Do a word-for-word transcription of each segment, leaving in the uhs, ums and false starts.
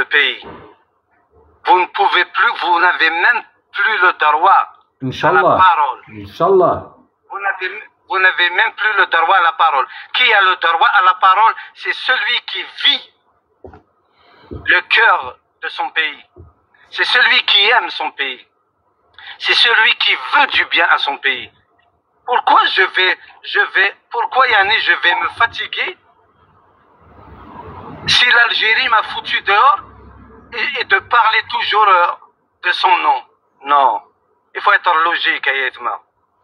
le pays. Vous ne pouvez plus, vous n'avez même plus le droit à la parole. Inch'Allah. Vous n'avez, vous n'avez même plus le droit à la parole. Qui a le droit à la parole? C'est celui qui vit le cœur de son pays. C'est celui qui aime son pays. C'est celui qui veut du bien à son pays. Pourquoi je vais, je vais, pourquoi Yanni, je vais me fatiguer si l'Algérie m'a foutu dehors et, et de parler toujours de son nom? Non. Il faut être logique, Ayetma.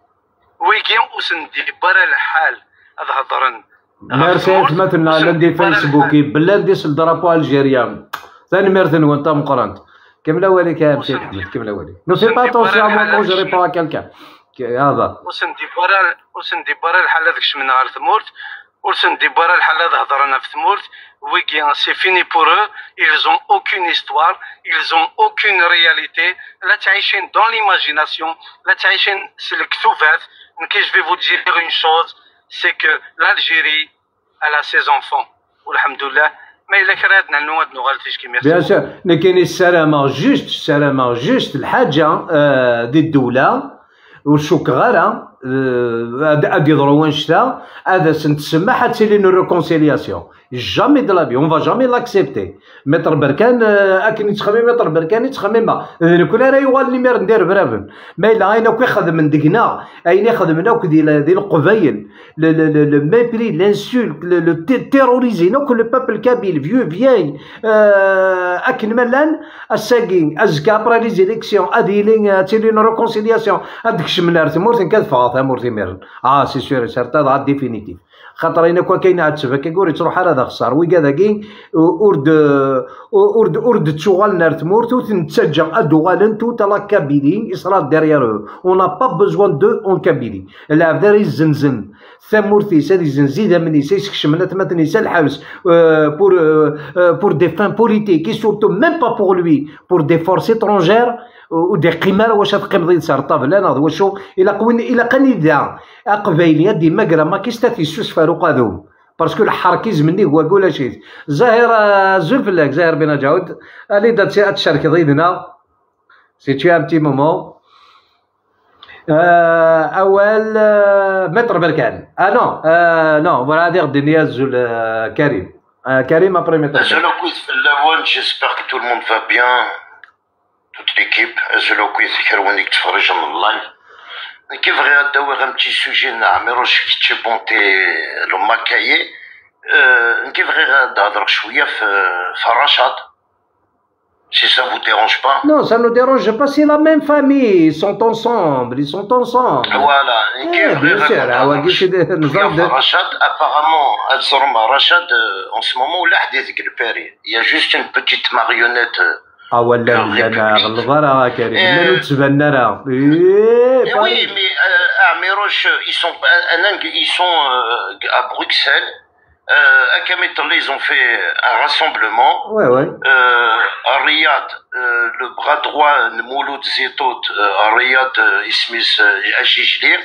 ويجي وسندي برا الحال هذا هضرن. ميرسي مثلا لندي فيسبوكي بلا نديس الدرابو الجيريان ثاني ميرثن وانت مقرنت كمل وليك يا مسيد احمد كمل وليك نو سي با اتونسيون مون جو ريبون ا كالكان هذا وسندي برا وسندي برا الحال هذاك من غير ثمورت وسندي برا الحال هذا هضرنا في ثمورت ويكي سي فيني بور eux ils ont aucune histoire ils ont aucune réalité لا تعيشين dans l'imagination لا تعيشين في الكتوبات. Okay, je vais vous dire une chose, c'est que l'Algérie, elle a ses enfants. Alhamdoulilah. Mais il a créé un nouveau de nouvelles qui merci. Bien sûr, لكن السلامة جوست السلامة جوست الحاجة دي الدولة والشكرة هادي ضروري نشتا هذا سنتسمى حتى لي نو ريكونسيلياسيون جامي دو لافي اون فا جامي لاكسبتي متر بركان اكن يتخمم متر بركان يتخمم كون راه يوال لي مير ندير برابن ما الا اين كي خدم ندقنا اين خدمنا ديال ديال القبايل لو ميبري لانسولت لو تيروريزي نو لو بابل كابيل فيو فياي اكن ملان الساكين ازكا برا لي زيليكسيون هادي لي تيلي نو ريكونسيلياسيون هذاك شمنار تمورتن كتفاط مورتي مير اه سي سيور سيرتا دا ديفينيتيف خاطر اين كوا كاين عاد تشوف كيقول تروح هذا خسر وي كذا كاين اورد اورد اورد تشوغال نار تمورت وتنتسجى ادوغالن تو تلا كابيلي اسرا ديريير اون نا با بوزوان دو اون كابيلي العب داري الزنزن ثمورتي سادي زنزيده مني سيسك شملات مثلا سال الحبس بور بور دي فان بوليتيك اي سورتو ميم با بور لوي بور دي فورس اترونجير ودي قمار واش تقيم ضد سرطاف لا ناض واشو الى قوين الى قنيدا قبايليه ديما كرا ما كيستاتي سوس فاروق هذو باسكو الحركيز مني هو كل شيء زاهر زلفلاك زاهر بن جاود اللي دات تشارك ضيدنا سي تو ان بتي مومون اول متر بركان اه نو اه نو فوالا دير الدنيا زول كريم كريم ابري متر جو لو كويس في الاول جيسبر كو تو الموند فا بيان toute l'équipe, je le connais, car on est très jeune en live. Qui vrai d'avoir un petit sujet na meroch qui te ponte le macaillé, qui vrai d'avoir chouïa Farachad. Si ça vous dérange pas. Non, ça ne dérange pas, c'est la même famille, ils sont ensemble, ils sont ensemble. Voilà, qui bien sûr, Farachad, apparemment, Al-Zorma Rachad, en ce moment, là, il y a juste une petite marionnette. اه ولا انا غلظه راه كريم مالو تبان راه وي مي اعميروش ils sont ils sont à Bruxelles à Kametal ils ont fait un rassemblement ouais ouais à Riyad le bras droit de Mouloud Zetot à Riyad Ismis Ajijlir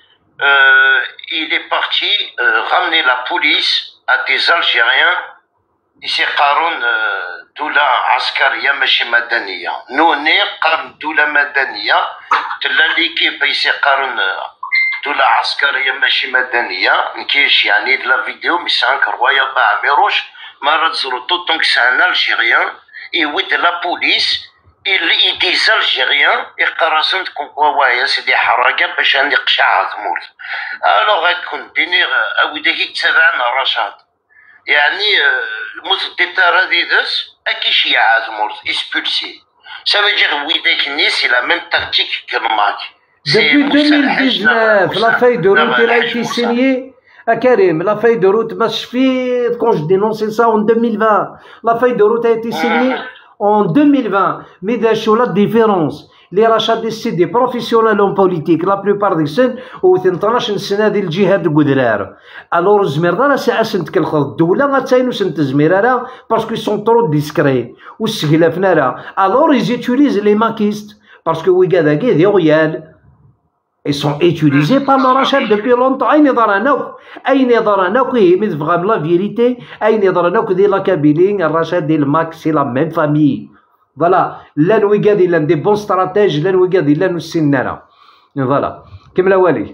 il est parti ramener la police à des Algériens يسيقارون دولة عسكرية ماشي مدنية نوني قام دولة مدنية تلا ليكيب يسيقارون دولة عسكرية ماشي مدنية نكيش يعني لا فيديو ميسانك رواية باع ميروش مرات زروتو دونك سان الجيريان يود لا بوليس اللي ديز الجيريان يقراسون كونكوا وايا سيدي حراقة باش عندي قشعة ثمورت الوغ غاكون ديني اوداك يتبعنا رشاد يعني المتدتار هذه داس اكيش يعاد مورد اسبولسي سافا دير ويداك الناس لا ميم تاكتيك كالماك Depuis deux mille dix-neuf, la feuille de route elle a été signée à Karim. La feuille de route, moi je fais, quand je dénonçais ça en deux mille vingt, la feuille de route a été signée en deux mille vingt. Mais d'ailleurs, la différence, les rachats des des professionnels en politique, la plupart des سن و اثناش سنة ديال الجهاد القدرار. Alors زمير راه ساعة سنت كالخض الدولة غاتاينو سنت زمير راه باسكو سون ترو ديسكري والسقلافنا راه. Alors ils utilisent les maquistes parce que وي كذا كي ديال Ils sont utilisés par le Rachad depuis longtemps. أين يضرناك أين يضرناك ميز فغام لا فيريتي أين يضرناك ديال لا كابيلين الرشاد ديال ماك سي لا ميم فامي فوالا لا نويكادي لا دي بون استراتيج لا نويكادي لا نسنانا فوالا كمل والي.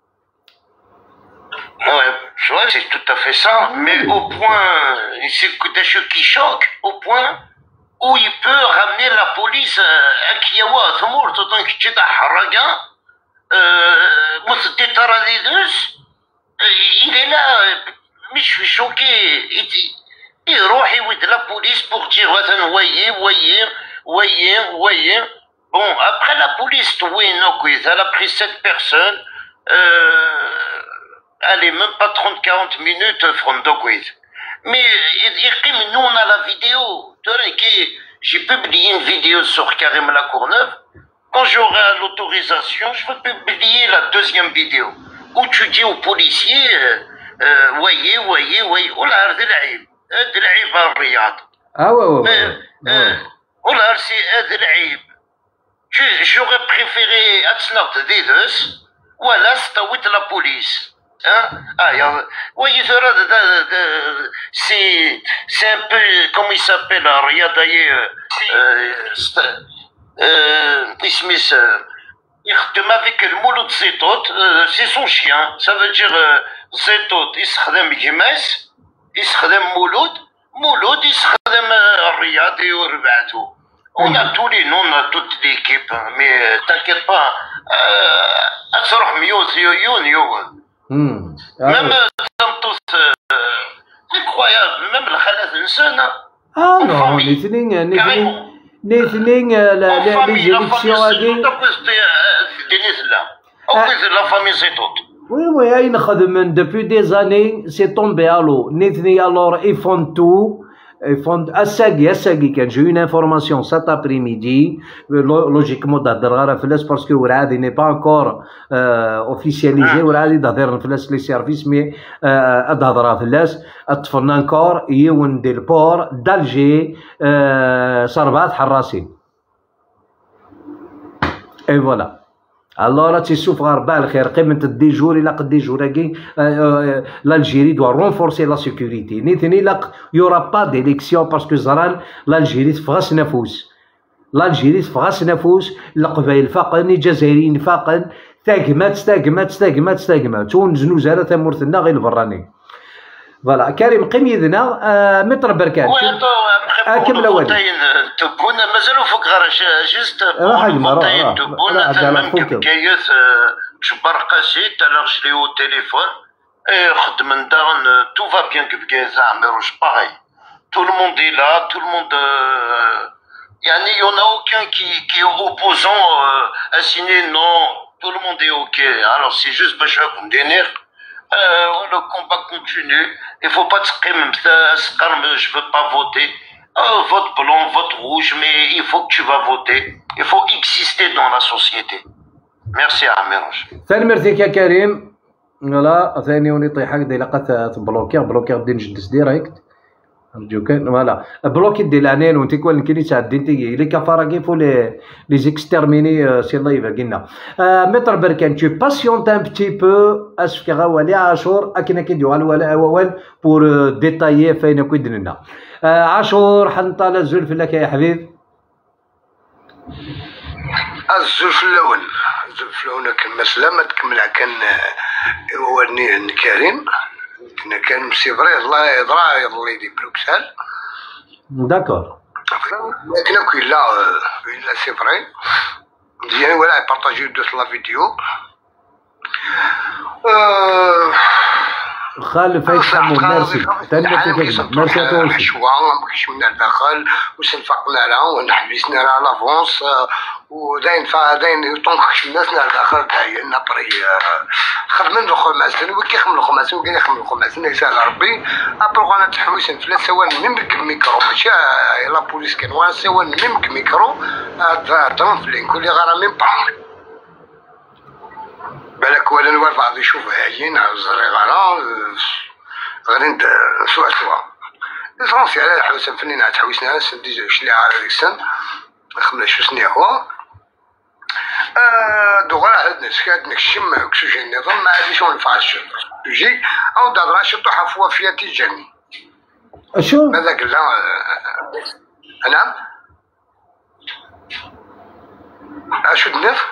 Ouais, c'est tout à fait ça, mais au point, c'est des choses qui choquent, au point où il peut ramener la police à Kiawa, Thamour, tout en que tu es à Haraga, il est là, mais je suis choqué. Il roule de la police pour dire, voyez, voyez, voyez, voyez. Bon, après la police, oui, non, elle a pris sept personnes. Euh, allez, même pas trente à quarante minutes, Frondoquid. Mais nous, on a la vidéo. J'ai publié une vidéo sur Karim Lacourneuve. Quand j'aurai l'autorisation, je vais publier la deuxième vidéo. Où tu dis aux policiers, euh, voyez, voyez, voyez. Oh là, c'est l'Aïb. C'est l'Aïb à Riyad. Ah ouais, ouais, ouais. Oh là, c'est l'Aïb. J'aurais préféré Atsnart Dedes, ou à l'Astaouit la police. Hein? Ah, voyez, c'est, c'est un peu, comment il s'appelle, Riyad d'ailleurs, euh, Ismis, il avec le Mouloud Zetot, c'est son chien, ça veut dire Zetot, il se khdem Gimes, il se khdem Mouloud, Mouloud, il se khdem Riyad et Urbatou. On a tous les noms, on a toute l'équipe, mais t'inquiète pas, Atsroh Mioz, Yoyon, Yoyon. Même Santos, incroyable, même le Khaled Nsana. Ah non, les Thénings, les Thénings, les élections à dire. La famille c'est toute. Oui, oui, ils khadmen depuis des années, c'est tombé à l'eau. Nithni alors ils font tout. Ils font Assagi, Assagi, quand j'ai eu une information cet après-midi, logiquement d'Adrar Fles parce que Ouradi n'est pas encore euh, officialisé, Ouradi d'Adrar Fles les services, mais Adrar Fles, Atfon encore, Youn del port d'Alger, Sarbat Harrassi. Et voilà. Alors, tu souffres à Arbal, قيمة دي جور إلى قد دي جوراكي l'Algérie doit renforcer la sécurité. نيتني لا il y aura pas d'élection parce que زران l'Algérie تفغس نفوس. l'Algérie تفغس نفوس القبائل فاقن الجزائريين فاقن تاقمات تاقمات تاقمات تاقمات تونس نوزارة ثمورتنا غير البراني. فوالا كريم قيم يدنا متر بركان. كمل اول. تكون مازالوا فوق غير جست بون تكون مثلا ممكن كيس جبر قاسيت على رجلي او تليفون خدم ندارن تو فا بيان كيف زعما روش باغي تو الموند est là tout le monde يعني il y en a aucun qui qui est opposant à signer non tout le monde est ok alors c'est juste باش راكم دينير le combat continue il faut pas تقيم مثلا je veux pas voter. Oh, vote blanc, vote rouge, mais il faut que tu vas voter. Il faut exister dans la société. Merci Amirouj. ثاني مرتك يا كريم. فوالا ثاني وني طيحك دي لقات بلوكير بلوكير دي نجدس ديريكت. أرجوك فوالا بلوكي دي العنان وانت كون كيني تعدين تي لي كفاره كيفو لي لي زيكستيرميني سي الله يبارك لنا. متر بركان tu patientes un petit peu اسفك غوالي عاشور اكن كيديو على ولا اول بور ديتايي فين كيدنا. عاشور حنطة الزلف لك يا حبيب. الزلف الاول الزلف الاول كان مسلمة كمل كان هو كريم كنا كان مسيفري الله يضرع يضلي دي بروكسل. داكور. لكن كي لا لا سيفري مزيان ولا بارطاجيو دوت لا فيديو. خالف هيك حمو ميرسي تنبت كذب ميرسي طول شوا ما كاينش من الداخل وسنفقنا لها ونحبسنا لها لافونس وداين فداين طونكش الناس الداخل تاعي نابري خدمن الخماسين وكيخدم الخماسين وكاين يخدم الخماسين يسال ربي ابرو انا تحويسن فلا سواء ميمك ميكرو ماشي لا بوليس كان وانا سواء ميمك ميكرو تنفلين كل غرامين بام بالك ولا نوالف عاد يشوف هايين على الزريغه غير انت سوا سوا ليسونسيال على حبس فنين على تحويسنا سندي شلي على السن خمنا شو سني هو دوغرا هاد الناس كاد نكشم اكسجين النظام ما عادش ونفع الشيء تجي او دادرا شطو حفوا فيها تيجاني اشو ماذا قال نعم اشو النف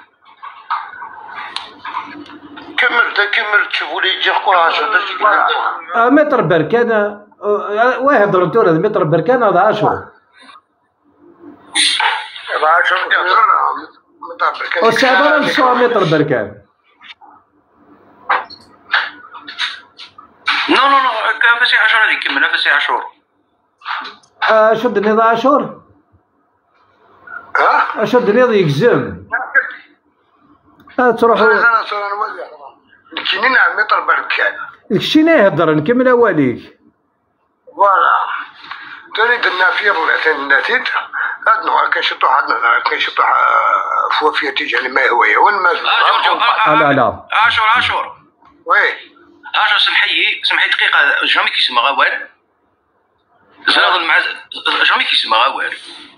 كمل كمل تشوفوا لي يدير كوا متر بركان واحد رتور هذا متر بركان هذا عشرة عشرة متر بركان والسعبرة نصها متر بركان نو نو نو فاسي عشرة هذيك كملها فاسي عشر شد النظام عشر ها شد النظام يكزم تروحوا انا صار نولي كاينين على متر بركان داكشي لا يهضر نكمل اواليك فوالا تاني درنا فيها بغيتين النتيجة هاد النهار كنشطو واحد النهار كنشطو فوافية تيجاني ما هو وين ما لا لا عاشور عاشور وي عاشور سمحي سمحي دقيقة جامي كيسمى غوال زاد مع جامي كيسمى غوال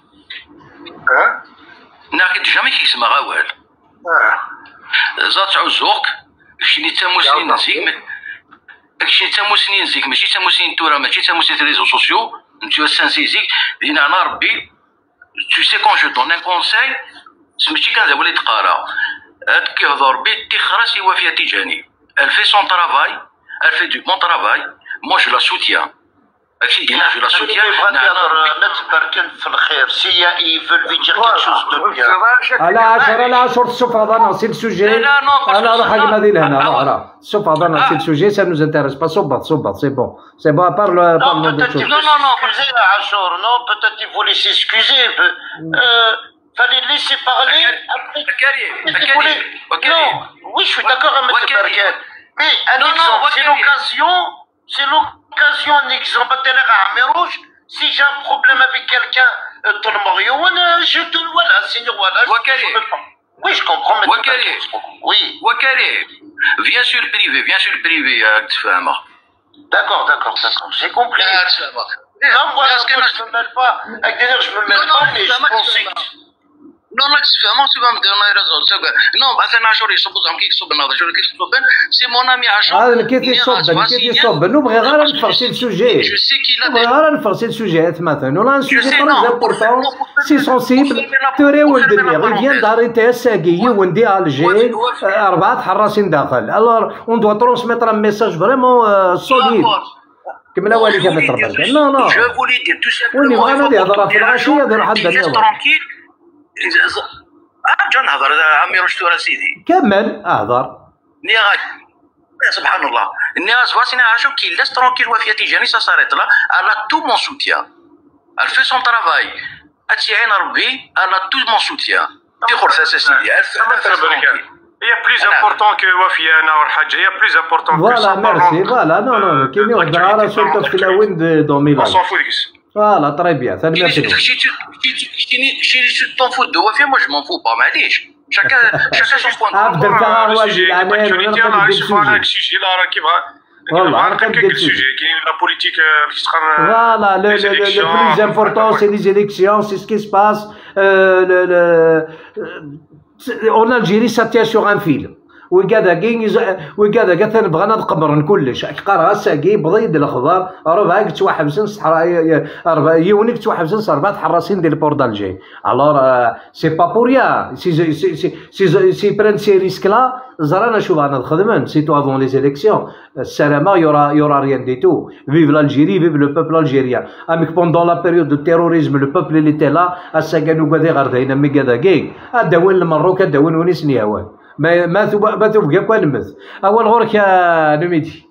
ها ناقد جامي كيسمى غوال اه زاد عزوق شني تاموسين نزيك داكشي تاموسين نزيك ماشي تاموسين تورا ماشي تاموسين ريزو سوسيو نتو سانسيزيك دينا انا ربي tu sais quand je donne un conseil سميتي كان هذا وليد قارا هاد كيهضر بي تيخرس هو فيها تيجاني elle fait son travail elle fait du bon travail moi je la soutiens هادشي دينا je la soutiens نتبركن في الخير سي يفل يدير كيك شوز دو بيان على عشرة على عشرة الصف هذا نسيت السوجي انا روح حاجه هذه لهنا روح راه الصف هذا نسيت السوجي سا نوز انتريس با صبط صبط سي بون سي بون بار لو بار Non, peut-être non, non, non, Achor, non, peut-être il voulait s'excuser. Euh, fallait le laisser parler. Après, il voulait... Non, oui, je suis d'accord avec M. Barken. Mais un Non, non, exemple, c'est Wakari. l'occasion, c'est l'occasion, un exemple, rouge. Si j'ai un problème avec quelqu'un, euh, ton Mario, je te voilà, sinon voilà. je- Wakari. je peux pas. Oui, je comprends, M. Wakari. Oui, وكالي viens sur le privé viens sur le privé راك تفهمها d'accord, d'accord, d'accord, j'ai compris. لا تفهمها Non, moi, Parce que moi, je me mêle pas. Avec des nerfs, je me mêle Non, non, pas, mais je ça m'a pensais fait que... Non, non, tu fais, moi, tu vas me donner raison. Non, bah, c'est un jour, il se pose un kick sur ben, je le kick sur ben, c'est mon ami Achor. هذا كيف يصب كيف يصب نبغي غير نفرسي السوجي Je sais qu'il a نبغي des... غير نفرسي السوجيات مثلا ولا Je سوجي sais, تري non. امبورطون Non, سي سونسيبل توري ولد اللي فيان داري تاع ساكي وندي الجي اربعه حراسين داخل الوغ اون دوا ترونسميتر ان ميساج فريمون سوليد كمل اولي كما تربط نو نو Je voulais dire tout وين simplement. بغينا يهضر في العشيه يهضر حد Tu laisses اليوم tranquille. Ah, John هضر عمي رشتو راه سيدي. كمل اهضر نيغاك سبحان الله الناس فاسينا عاشو كي لاس ترونكيل وفيا تيجاني سا صارت لا الا تو مون سوتيان elle fait son travail هادشي عين ربي الا تو مون سوتيان في خرصه سيدي هي بليز امبورطون كو وفيه انا والحاجه هي بليز امبورطون فوالا ميرسي فوالا نو نو كاين يهضر على سولتو في الاوين دو ميلان سون فوتكس فوالا تري بيان ثاني ميرسي شي تون فوت دو وفيا moi je m'en fous pas معليش شاكا شاكا سون بوان عبد الفقار والد العنان وانا نقدر ندير السوجي لا راه كيبغى والله انا كاين كندير كاين السوجي السوجي كاين لا بوليتيك باش تقارن Voilà, le, le, le, le plus important, c'est les élections, c'est ce qui se passe. Euh, le, le, euh, en Algérie, ça tient sur un fil. وكذا كاين وكذا قالت انا بغينا نقمرن كلش قرا ساقي بضيد الخضر ربعه توحبسن صحراء اربعه يونيك توحبسن اربعه حراسين ديال البور دالجي الور سي با بور ريان سي سي سي سي برين سي ريسك لا زرانا شوف انا نخدمن سيتو افون لي زيليكسيون السلامه يورا يورا ريان دي تو فيف l'Algérie vive le peuple algérien اميك بوندون لا بيريود دو تيروريزم لو بوبل اللي تيلا الساكانو كذا غردينا مي كذا كاين الدوين المروك الدوين ونيس نياوان ما ما ثو ما ثو بقى كان نمث اول غورك يا نميتي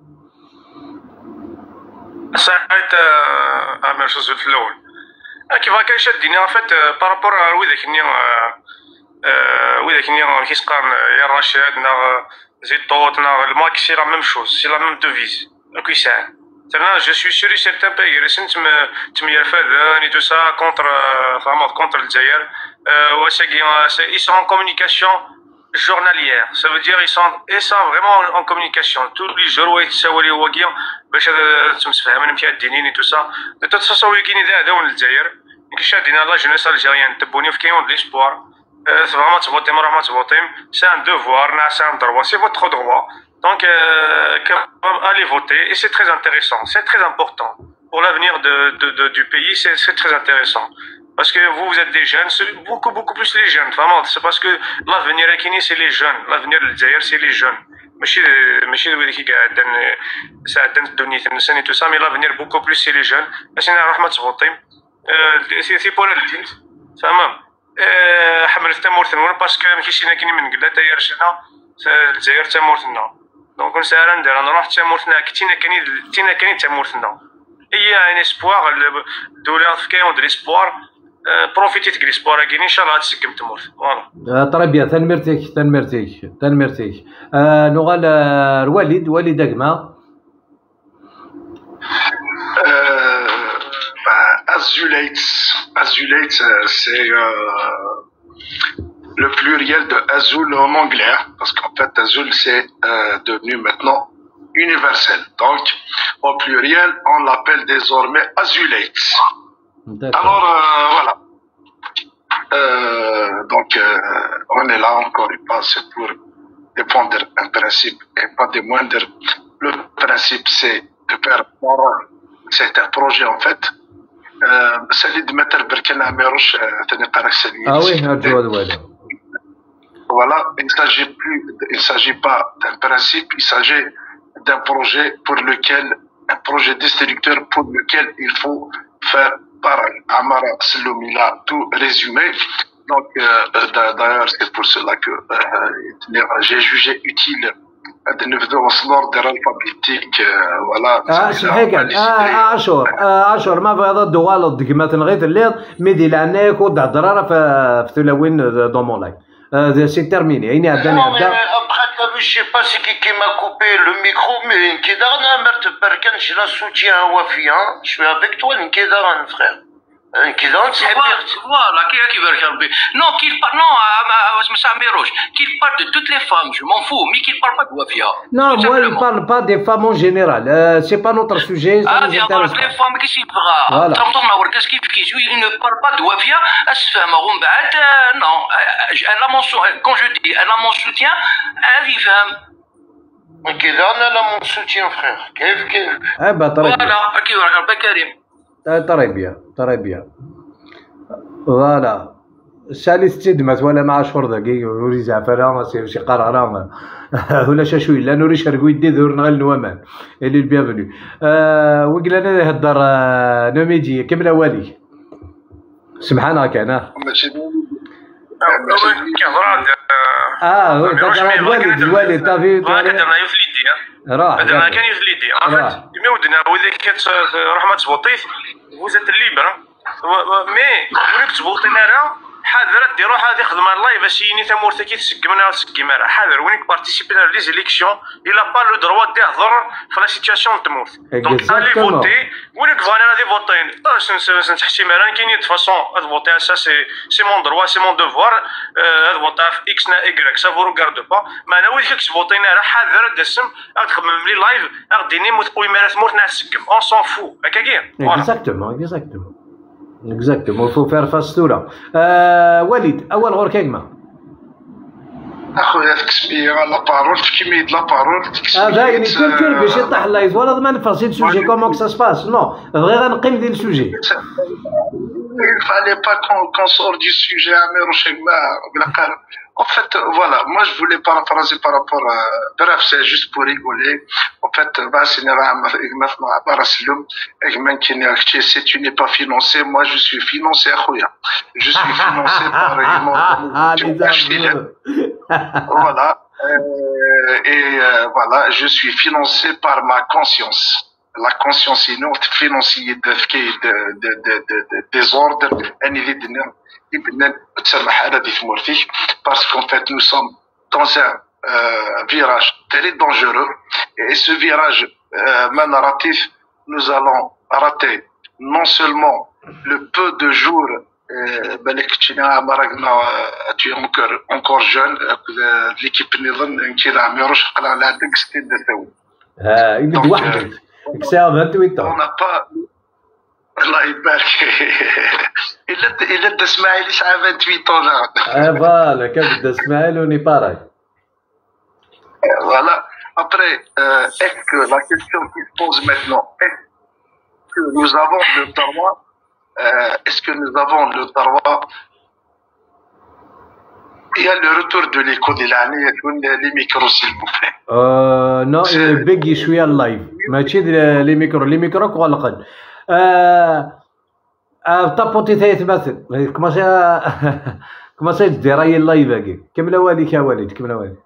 ساعات امير شوز في الاول كيف كان شاديني ان فيت بارابور وذاك ني وذاك ني كيسقان يا رشاد نا زيتوت نا الماك سي لا ميم شوز سي لا ميم دوفيز كيسان ترنا جو سوي سوري سيرتان باي ريسنت تمير فاذان اي تو سا كونتر فامون كونتر الجزائر وساكي اي سون كومونيكاسيون journalière, ça veut dire ils sont ils sont vraiment en communication tous les jours ويتساولي هو كيا باش تمسفهمين مشي الدينين tout ça de toute façon كاين هذا هذا من الجزائر كي شادينا لا جونيس الجيريان تبوني في كاين ليسبوار c'est vraiment تبوطي مروح ما تبوطي c'est un devoir c'est un droit c'est votre droit donc euh, allez voter et c'est très intéressant c'est très important pour l'avenir de, de, de, du pays c'est très intéressant parce que vous vous êtes des jeunes beaucoup beaucoup plus les jeunes vraiment c'est parce que l'avenir c'est les jeunes l'avenir de l'Algérie c'est les jeunes ماشي ماشي هذوك اللي قاعدين ساعدين الدنيا الانسان تو سا مي لافنير بوكو بلوس سي لي جون باش نروح ما تبوطي سي سي بور الدين تمام حمل تمورت نور باسكو ما كاينش كاين من قبل تا يرشنا الجزائر تمورتنا دونك نسال ندير نروح تمورتنا كتينا كاين كتينا كاين تمورتنا هي ان اسبوار الدوله كاين دو ليسبوار بروفيتي تك ليسبوار كاين ان شاء الله تسقم تموت فوالا طري بيان تنمرتيك تنمرتيك تنمرتيك نوغال الوالد والد اكما Azulate, Azulate, c'est euh, le pluriel de Azul en anglais, parce qu'en fait Azul c'est euh, devenu maintenant universel. Donc au pluriel on l'appelle désormais Azulate. Alors euh, voilà. Euh, donc euh, on est là encore une fois, c'est pour défendre un principe et pas des moindres. Le principe c'est de faire c'est un projet en fait. سالي دمتر بركنا ميروش ثاني قرا سالي اه وي هادو هادو voilà il s'agit plus il s'agit pas d'un principe il s'agit d'un projet pour lequel un projet destructeur pour lequel il faut faire pareil Amara Sloumi l'a tout résumé donc euh, d'ailleurs c'est pour cela que euh, j'ai jugé utile de نبداو نوصلوا الفابيتيك فوالا اه سمحي كان اه اشهر اه اشهر ما بغا دوالو دكما تنغيت الليل ميدي لعناك ودع الضراره في ثلاوين دون لايف سي تيرميني عيني عداني عدا après t'as vu je sais pas c'est qui qui m'a coupé le micro mais qui darna mert barkan je la soutiens Wafi hein je suis avec toi qui darna frère qui darna تحبيرت voilà qui qui bark ربي non qu'il parle non ما ساميروش qu'il parle de toutes les femmes je m'en fous mais qu'il parle pas de Wafia non moi il parle pas des femmes en général euh, c'est pas notre sujet ça nous intéresse pas les femmes كيش يبغى ترمطنا وركز كيف كيف il ne parle pas de Wafia اسفهم ومن بعد non elle a mon quand je dis elle a mon soutien elle y femme كذا انا لا مون سوتيان فخير كيف كيف اه با طريق فوالا كيف راك ربي كريم طري بيان طري بيان فوالا سالي ستدمت ولا مع شهور دقيق نوري زعفرة ما سير شي قرارة ولا شاشوي لا نوري شرقوي دي ذور نغل نوامان اللي البيانفوني أه وقلا لنا هالدار نوميجي كمل والي سبحانك انا اه وي الوالد الوالد تافي هكذا يفليدي راه هذا كان يفليدي عرفت يمودنا وإذا كانت رحمة تبوطيت وزات الليبر مي وليك تبوطينا راه حاضر ديروا هذه خدمه الله باش يني تمورتا كي تسقمنا تسقم راه حاضر وينك بارتيسيبي dans les élections il a pas le droit d'hadر في لا سيتواسيون تموت دونك allez voter وينك فانا غادي فوتين باش نتحشم راه كاينين دو فاصون فوتي سا سي سي مون دروا سي مون دوفوار هاد فوتا في اكس نا ايكغيك سا فو روغارد با ما انا وينك تبوطينا راه حاضر دسم غتخمم لي لايف غديني موت ويمارس مورت نسقم اون سون فو هكا كاين اكزاكتومون اكزاكتومون اكزاكتومون فو فير فاستورا آه وليد اول غور كلمه اخويا تكسبي لا بارول كيما يد لا بارول هذا يعني كل باش يطيح اللايف ولا ضمان فاسيل سوجي كومون كو سا سباس نو بغي غنقيم ديال السوجي il fallait pas qu'on qu'on sorte du sujet Amir Chegma en fait voilà moi je voulais paraphraser par rapport à bref c'est juste pour rigoler en fait bah c'est maintenant à Barcelone et même qui n'est acheté si tu n'es pas financé moi je suis financé Akhoya je suis financé par voilà euh, et euh, voilà je suis financé par ma conscience la conscience inouïe financier de de de de de désordre un évident ibn تسمح هذا في ثمورتي parce qu'en fait nous sommes dans un euh, virage très dangereux et ce virage euh, narratif nous allons rater non seulement le peu de jours بالك تشينا مرقنا tu es encore encore jeune l'équipe نظن كذا عميروش قلع على ديك ستين دساوي اه يبد واحد كسا vingt-huit ans on n'a pas الله يبارك الا il est d'Ismaël, il a vingt-huit ans là. Ah voilà, comme d'Ismaël, on est pareil. Voilà. Après, euh, est-ce que la question qui se pose maintenant, est-ce que nous avons le droit, euh, est-ce que nous avons le droit, il y a le retour de l'écho de l'année, les micros s'il vous plaît. Euh, non, باقي شويه اللايف ماشي لي ميكرو لي ميكرو غلقن. آه طابوتي ثلاث مثل كما كما سيدي راهي اللايف باقي كمل والديك يا والد كمل والديك.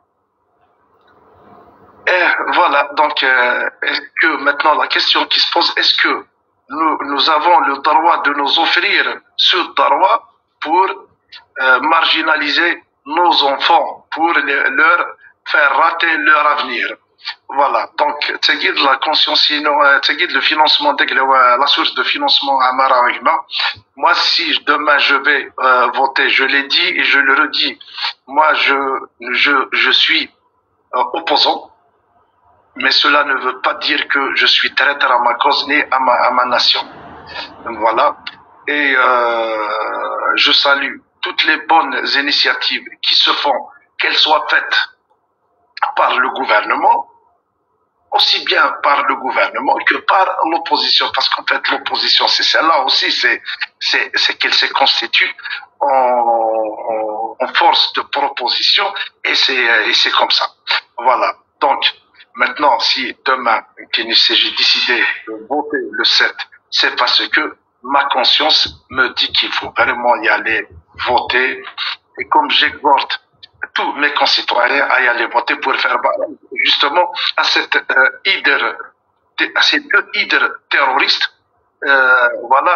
Voilà, donc euh, est-ce que maintenant la question qui se pose, est-ce que nous, nous avons le droit de nous offrir ce droit pour euh, marginaliser nos enfants, pour les, leur faire rater leur avenir? Voilà, donc c'est la conscience, c'est le financement, la source de financement à Maragma. Moi, si demain je vais euh, voter, je l'ai dit et je le redis, moi je, je, je suis euh, opposant. Mais cela ne veut pas dire que je suis traître à ma cause ni à ma, à ma nation. Voilà. Et euh, je salue toutes les bonnes initiatives qui se font, qu'elles soient faites par le gouvernement, aussi bien par le gouvernement que par l'opposition. Parce qu'en fait, l'opposition, c'est celle-là aussi, c'est qu'elle se constitue en, en, en force de proposition et c'est comme ça. Voilà. Donc, maintenant, si demain, j'ai décidé de voter le sept, c'est parce que ma conscience me dit qu'il faut vraiment y aller voter. Et comme j'exhorte tous mes concitoyens à y aller voter pour faire barrage justement à cette euh, hydre, à ces deux hydres terroristes, euh, voilà,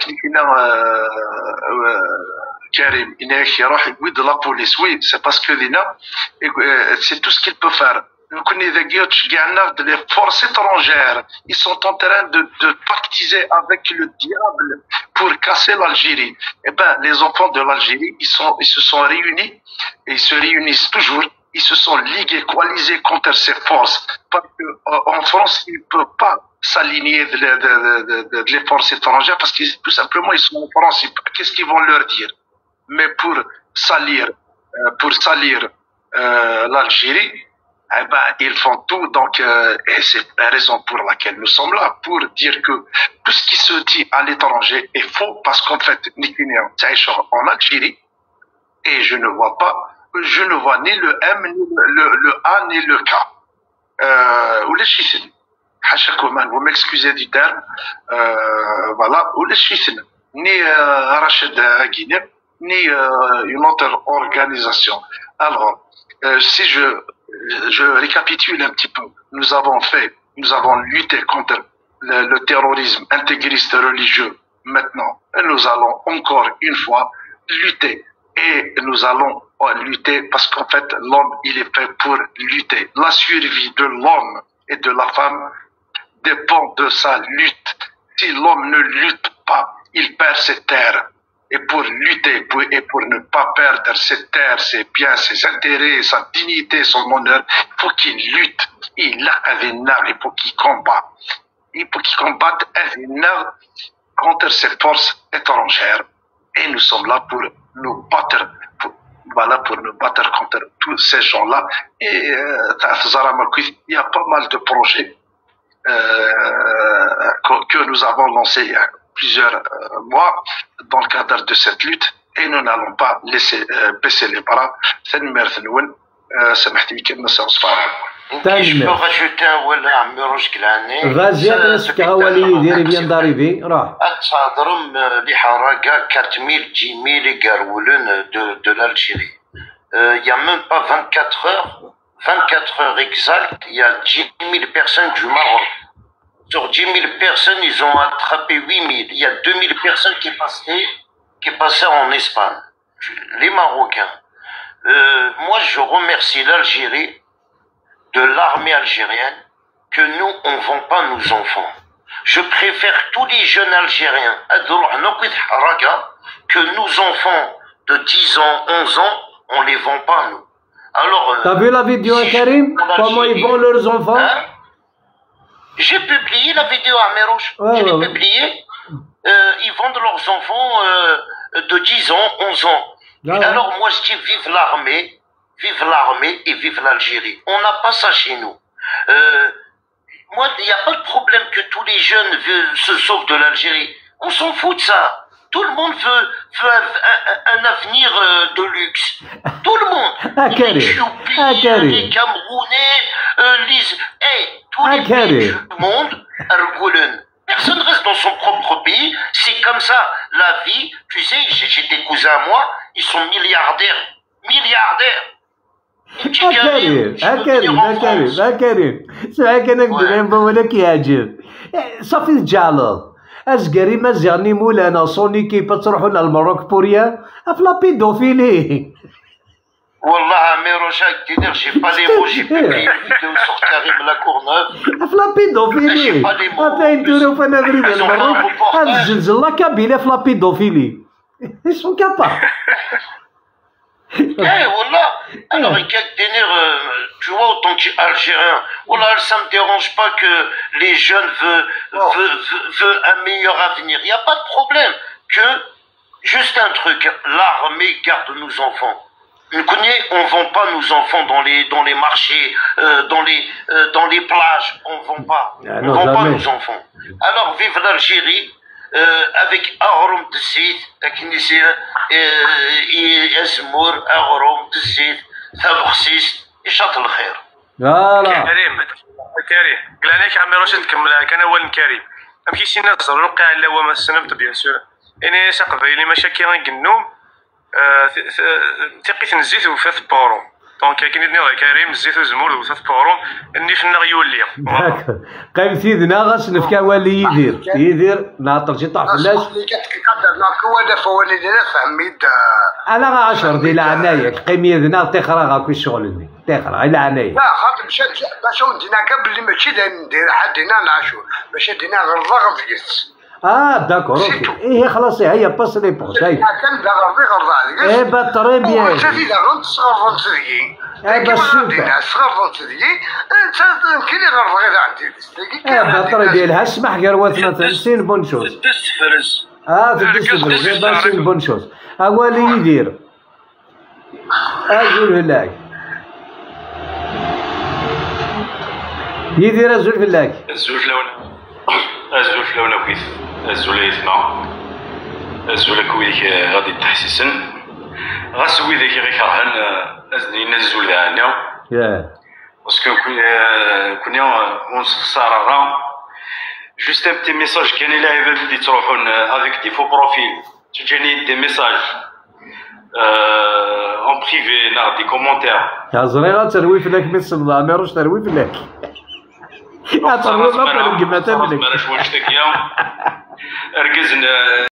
Karim, il est de la police, oui, c'est parce que c'est tout ce qu'il peut faire. Nous connaissons les forces étrangères. Ils sont en train de, de pactiser avec le diable pour casser l'Algérie. Eh ben, les enfants de l'Algérie, ils sont, ils se sont réunis et ils se réunissent toujours. Ils se sont ligués, coalisés contre ces forces. Parce que en France, ils ne peuvent pas s'aligner de, de, de, de, de les forces étrangères parce que tout simplement, ils sont en France. Qu'est-ce qu'ils vont leur dire? Mais pour salir, pour salir euh, l'Algérie, eh ben, ils font tout, donc, euh, et c'est la raison pour laquelle nous sommes là, pour dire que tout ce qui se dit à l'étranger est faux, parce qu'en fait, en Algérie, et je ne vois pas, je ne vois ni le M, ni le, le, le A, ni le K. Euh, ou les chiffres. Vous m'excusez du terme, euh, voilà, ou les chiffres. Ni euh, Rachid Aguiné, ni euh, une autre organisation. Alors, euh, si je Je récapitule un petit peu. Nous avons fait, nous avons lutté contre le, le terrorisme intégriste religieux maintenant. Et nous allons encore une fois lutter. Et nous allons lutter parce qu'en fait, l'homme, il est fait pour lutter. La survie de l'homme et de la femme dépend de sa lutte. Si l'homme ne lutte pas, il perd ses terres. Et pour lutter pour, et pour ne pas perdre ses terres, ses biens, ses intérêts, sa dignité, son honneur, il faut qu'il lutte. Il a un vénard, il faut qu'il combatte. Il faut qu'il combatte un vénard contre ces forces étrangères. Et nous sommes là pour nous battre, pour, voilà, pour nous battre contre tous ces gens-là. Et euh, il y a pas mal de projets euh, que, que nous avons lancés il y a plusieurs euh, mois dans le cadre de cette lutte et nous n'allons pas laisser euh, baisser les bras. C'est une merde nouvelle. سامحتني كلمة سأصفر. Je peux rajouter un wala عمروش كلاني. Vas-y, نسكها ولي ديري بيان ضاربي راه. أتصادرم لحراقة quatre mille dix mille قارولون de de l'Algérie. Il y a même pas vingt-quatre heures, vingt-quatre heures exactes, il y a dix mille personnes du Maroc. Sur dix mille personnes, ils ont attrapé huit mille. Il y a deux mille personnes qui passaient, qui passaient en Espagne. Les Marocains. Euh, moi, je remercie l'Algérie, de l'armée algérienne, que nous, on ne vend pas nos enfants. Je préfère tous les jeunes Algériens, que nos enfants de dix ans, onze ans, on ne les vend pas, nous. Alors. T'as vu la vidéo, si Karim? Comment ils vendent leurs enfants? Hein? J'ai publié la vidéo à Merouche. Ouais, je l'ai ouais, publiée. euh, ils vendent leurs enfants euh, de dix ans, onze ans. Ah ouais. Alors moi je dis vive l'armée, vive l'armée et vive l'Algérie. On n'a pas ça chez nous. Euh, moi, il n'y a pas de problème que tous les jeunes veulent, se sauvent de l'Algérie. On s'en fout de ça. Tout le monde veut, veut un, un, un avenir euh, de luxe. Tout le monde. Ah, les Karim. Éthiopiens, Ah, Karim. les Camerounais, euh, les... Hey, tous Ah, les Karim. pays du monde, Argoulen. Personne reste dans son propre pays. C'est comme ça, la vie. Tu sais, j'ai j'ai des cousins à moi, ils sont milliardaires. Milliardaires. كريم كريم كريم كريم سمعك انا نقول لهم ولا كيعجب صافي تجعلو اش قاري مزياني مولانا صوني كيف تروحوا للمروك بوريا في لا بيدوفيلي والله ميرو جاك دينير جي با لي مو جي بوبلي فيديو سور كريم لا كورنوف في لا بيدوفيلي حتى انتو في نغريب المروك هاد الزلزل لا كابيله في لا بيدوفيلي شنو كابا Eh, voilà. Alors, il y a des nerfs, tu vois, autant qu'Algérien, voilà, ça me dérange pas que les jeunes veulent, veulent, veulent, veulent un meilleur avenir. Il n'y a pas de problème. Que, juste un truc, l'armée garde nos enfants. Vous connaissez, on vend pas nos enfants dans les, dans les marchés, euh, dans les, euh, dans les plages. On vend pas. Ah, on non, vend pas jamais. nos enfants. Alors, vive l'Algérie. Euh, avec Ahrom de Zid, Esmour, Ahrom de Zid, Thabxis, Ichat al-Khair. فوالا كريم كريم قال لك عمي رشد نكملها كان هو كريم ما كاينش ناس الوقع الا هو ما سنبت بيان سور انا سقبيلي مشاكل غنقنوم تقيت نزيت وفاث بورو دونك كاين غير كريم زيت وزمور وفاث بورو اني في النغ يولي قايم سيدنا غاس نفكا والي يدير يدير ناطر شي طاح فلاش اللي كتقدر ناكو هذا فواني ديال فهميد انا غا عشر ديال عناية قيم يدنا تيخرا غاكو الشغل تيخرا الى عناية لا خاطر مشات باش ندينا كبلي ماشي ندير حدنا نعشو باش دينا غير الضغط قلت اه داكور اوكي ايه خلاص هي باس لي بوس هي كان غير غير ايه با تري بيان سيدي لا غنت صغر نتسدي ايه با سوبر صغر نتسدي انت يمكن غير غير عندي ايه با تري بيان ها اسمح غير وثنا سين بونشوز تستفرز اه تدس غير با سين بونشوز هو اللي يدير اجول هلاك يدير ازول هلاك الزول لون الزول لون كويس الزول يسمع الزول كويك غادي تحسسن غاسوي ذاك غير كرهن ازني الزول داعنا ياه باسكو كنا ونستخسر راه جوست ان بتي ميساج كاين لاعبات اللي تروحون افيك دي فو بروفيل تجيني دي ميساج اون بريفي نا دي كومونتير يا زريغه تروي فيك مثل الله ما يروش تروي فيك يا تروي ما بالك ما تملك ما راش واش تاكيا ركزنا